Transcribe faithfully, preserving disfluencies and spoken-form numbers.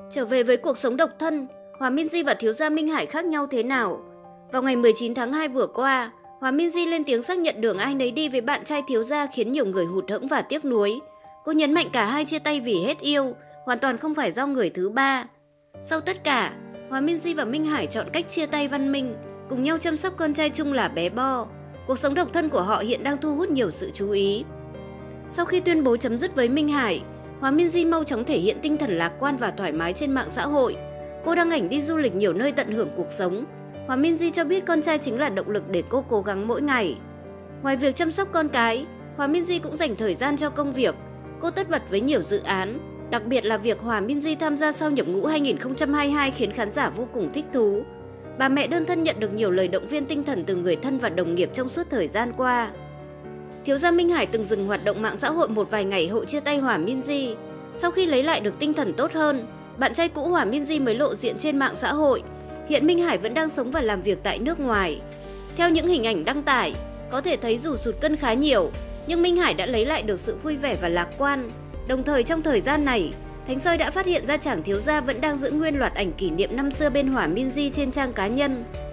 Trở về với cuộc sống độc thân, Hòa Minzy và thiếu gia Minh Hải khác nhau thế nào? Vào ngày mười chín tháng hai vừa qua, Hòa Minzy lên tiếng xác nhận đường ai nấy đi với bạn trai thiếu gia khiến nhiều người hụt hẫng và tiếc nuối. Cô nhấn mạnh cả hai chia tay vì hết yêu, hoàn toàn không phải do người thứ ba. Sau tất cả, Hòa Minzy và Minh Hải chọn cách chia tay văn minh, cùng nhau chăm sóc con trai chung là bé Bo. Cuộc sống độc thân của họ hiện đang thu hút nhiều sự chú ý. Sau khi tuyên bố chấm dứt với Minh Hải, Hòa Minzy mau chóng thể hiện tinh thần lạc quan và thoải mái trên mạng xã hội. Cô đăng ảnh đi du lịch nhiều nơi tận hưởng cuộc sống. Hòa Minzy cho biết con trai chính là động lực để cô cố gắng mỗi ngày. Ngoài việc chăm sóc con cái, Hòa Minzy cũng dành thời gian cho công việc. Cô tất bật với nhiều dự án, đặc biệt là việc Hòa Minzy tham gia sau nhập ngũ hai nghìn không trăm hai mươi hai khiến khán giả vô cùng thích thú. Bà mẹ đơn thân nhận được nhiều lời động viên tinh thần từ người thân và đồng nghiệp trong suốt thời gian qua. Thiếu gia Minh Hải từng dừng hoạt động mạng xã hội một vài ngày hậu chia tay Hòa Minzy. Sau khi lấy lại được tinh thần tốt hơn, bạn trai cũ Hòa Minzy mới lộ diện trên mạng xã hội. Hiện Minh Hải vẫn đang sống và làm việc tại nước ngoài. Theo những hình ảnh đăng tải, có thể thấy dù sụt cân khá nhiều, nhưng Minh Hải đã lấy lại được sự vui vẻ và lạc quan. Đồng thời trong thời gian này, Thánh Soi đã phát hiện ra chàng thiếu gia vẫn đang giữ nguyên loạt ảnh kỷ niệm năm xưa bên Hòa Minzy trên trang cá nhân.